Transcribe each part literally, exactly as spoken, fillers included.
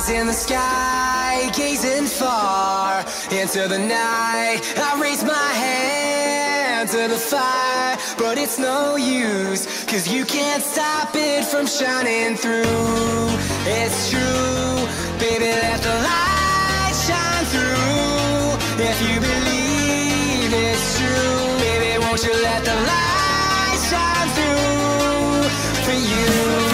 Eyes in the sky, gazing far into the night. I raise my hand to the fire, but it's no use, cause you can't stop it from shining through. It's true, baby, let the light shine through. If you believe it's true, baby, won't you let the light shine through for you.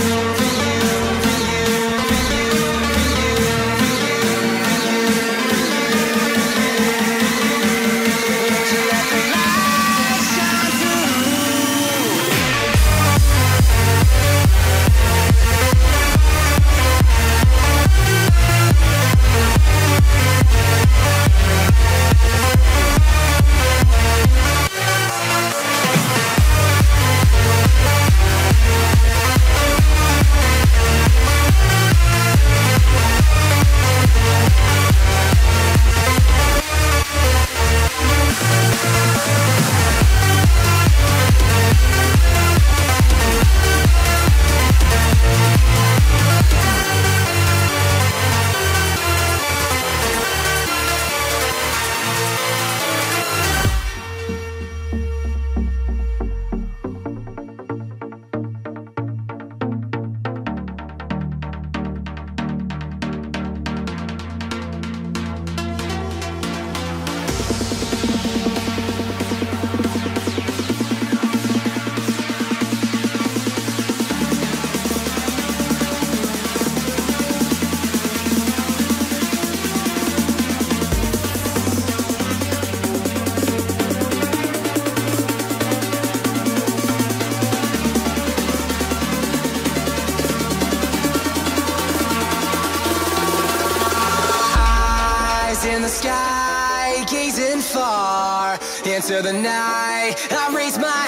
In the sky, gazing far into the night. I raise my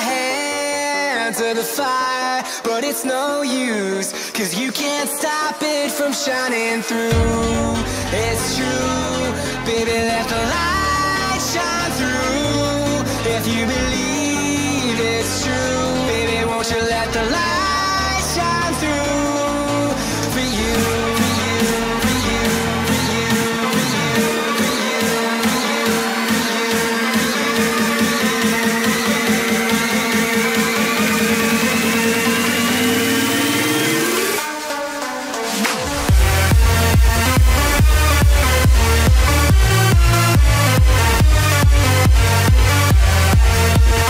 hand to the fire, but it's no use, cause you can't stop it from shining through. It's true, baby, let the light shine through. If you believe it's true, baby, won't you let the light shine through for you. We'll be right back.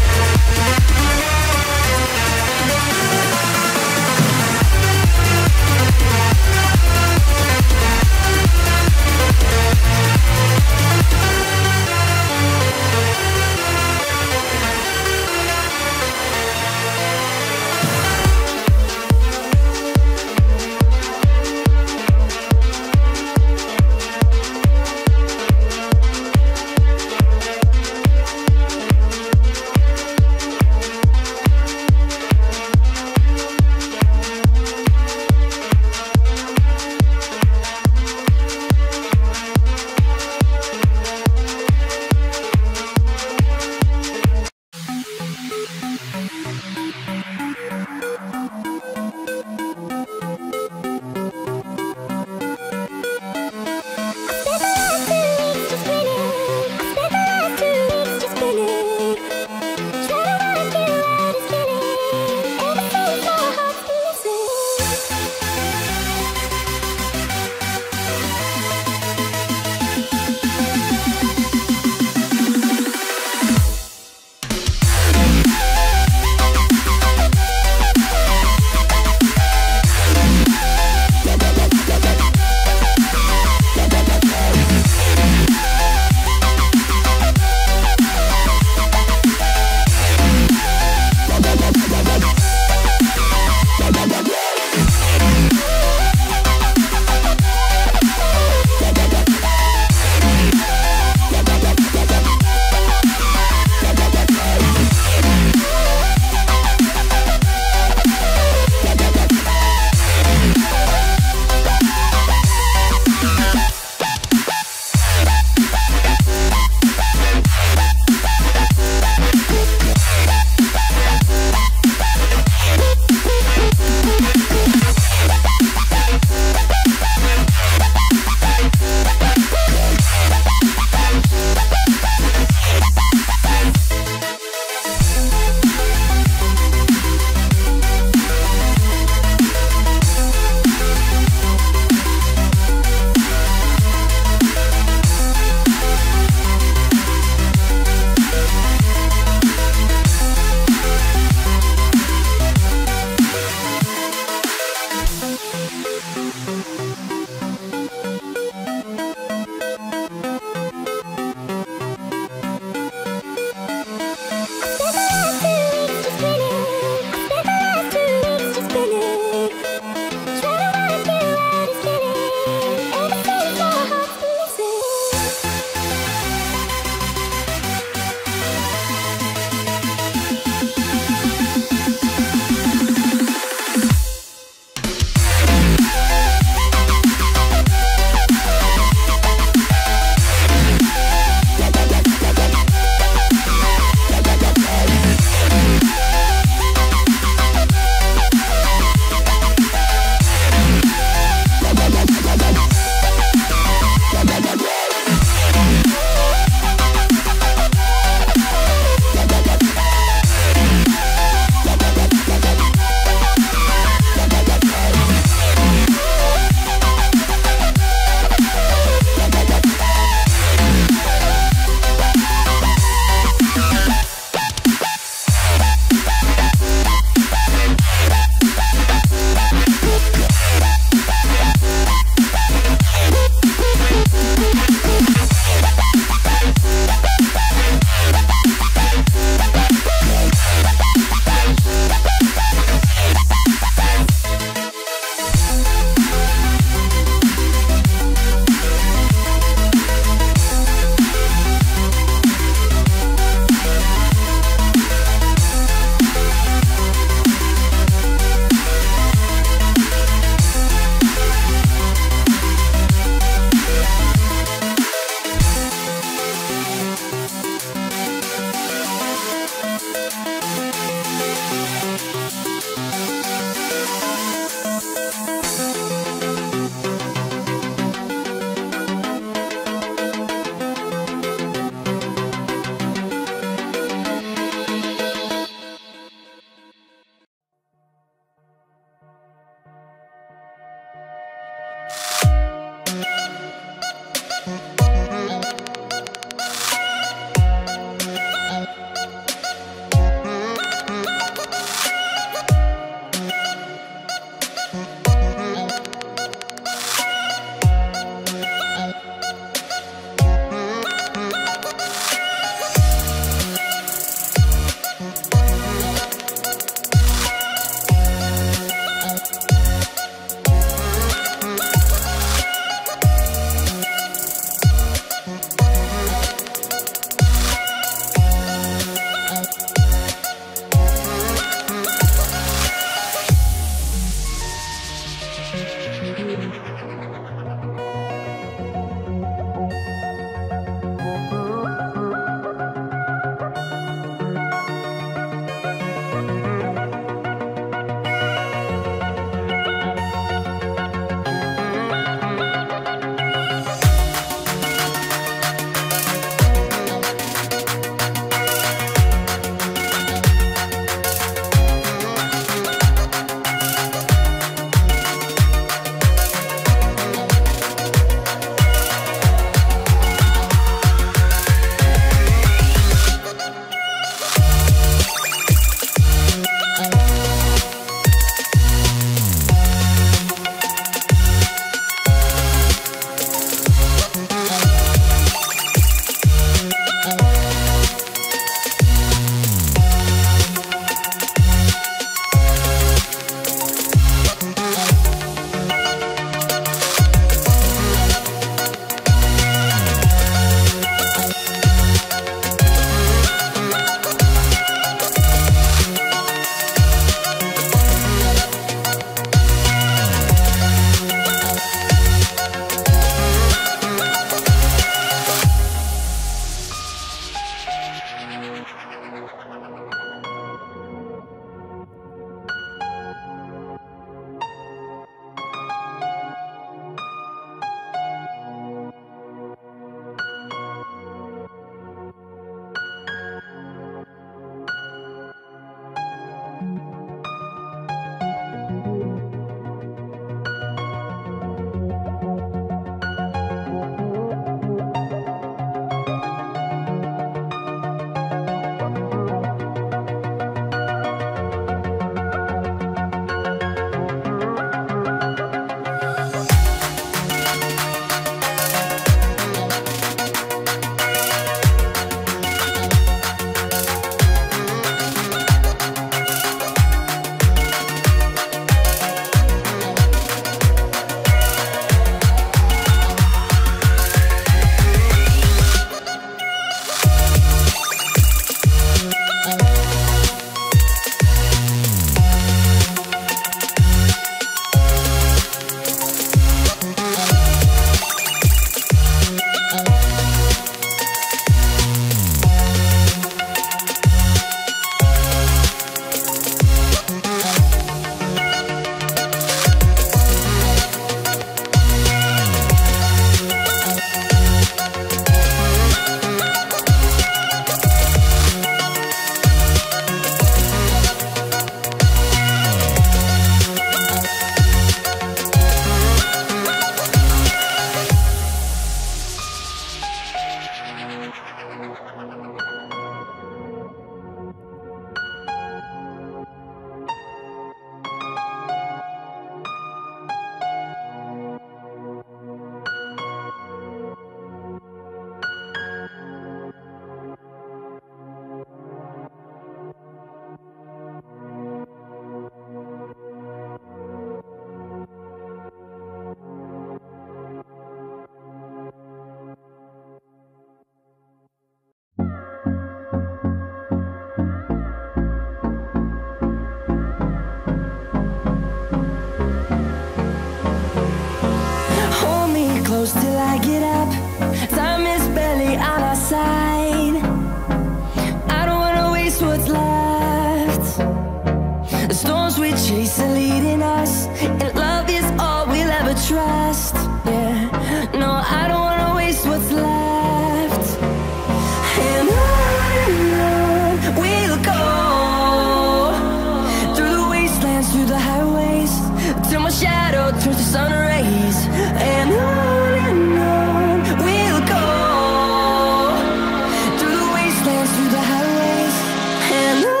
close till I get up. Time is barely on our side. I don't wanna waste what's left. The storms we chase are leading us, and love is all we'll ever trust. Yeah, no, I don't wanna waste what's left. And on and on we'll go, through the wastelands, through the highways, till my shadow turns to sun rays. And on and on we'll go, through the wastelands, through the highways, and on.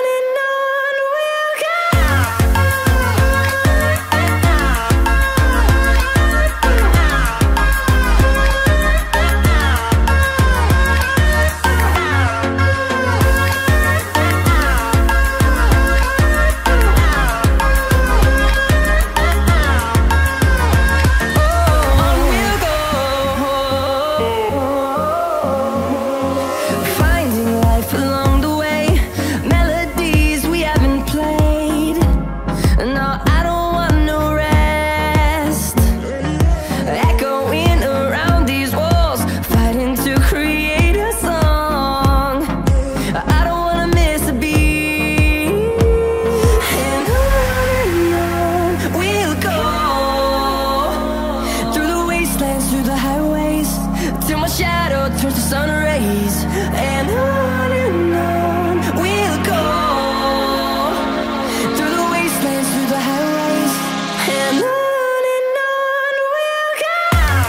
Through the highways, till my shadow turns to sun rays. And on and on we'll go, through the wastelands, through the highways, and on and on we'll go.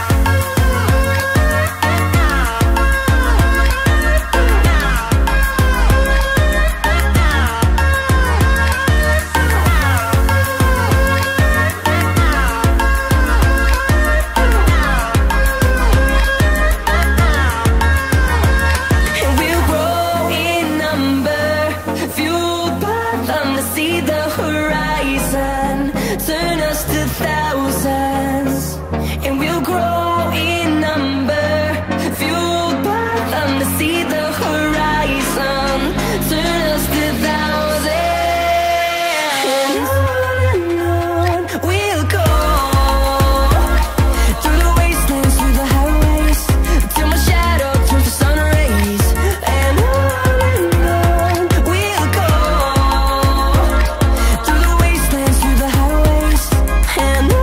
See the horizon turn us to thousands, and we'll grow in number, fueled by them. To see the horizon turn us to thousands, and on and on we'll go, through the wastelands, through the highways, till my shadow turns to sun rays. And on and on we'll go, through the wastelands, through the highways, and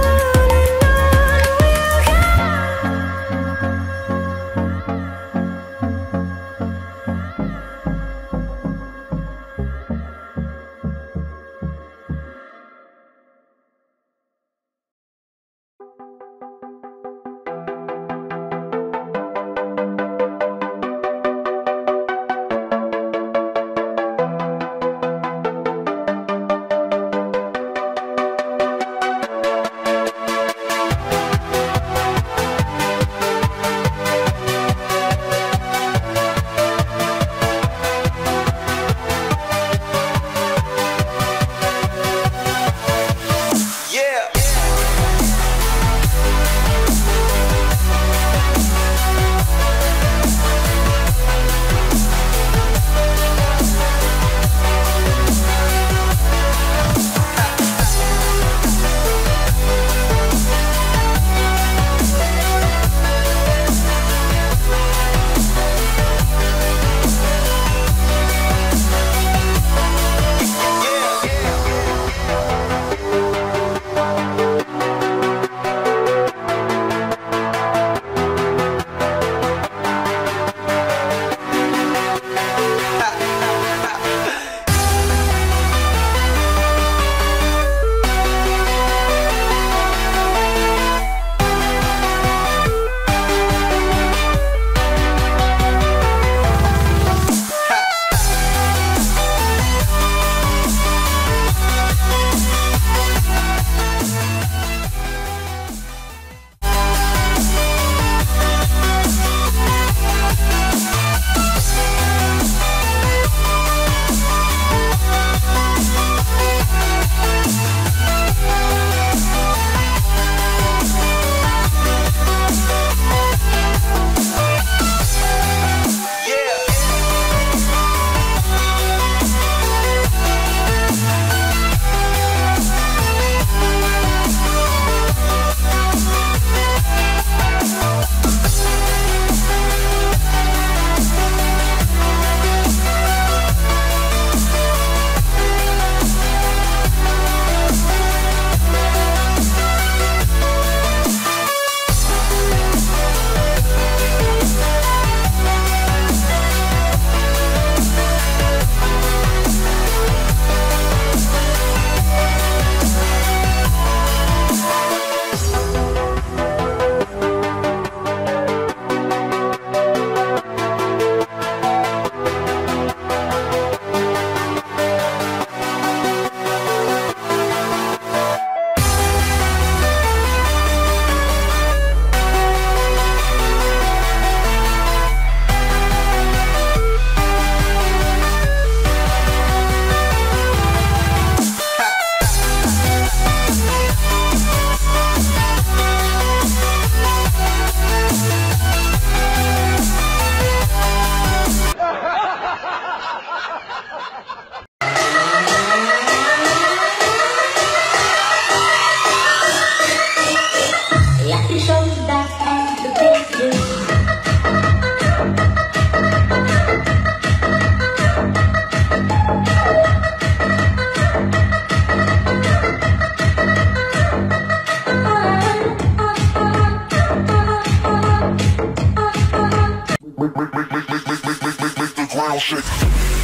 make, make, make, make, make, make, make the ground shake.